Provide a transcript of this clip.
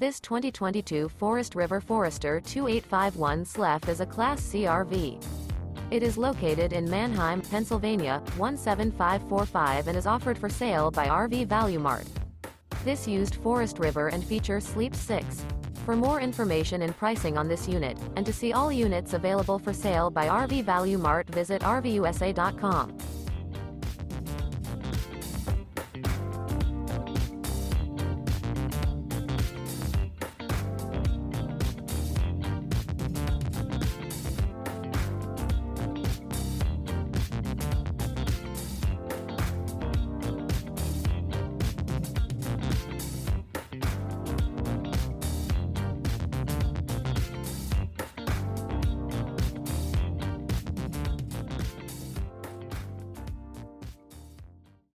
This 2022 Forest River Forester 2851 SLEF is a Class C RV. It is located in Manheim, Pennsylvania, 17545 and is offered for sale by RV Value Mart. This used Forest River and features Sleep 6. For more information and pricing on this unit, and to see all units available for sale by RV Value Mart, visit RVUSA.com.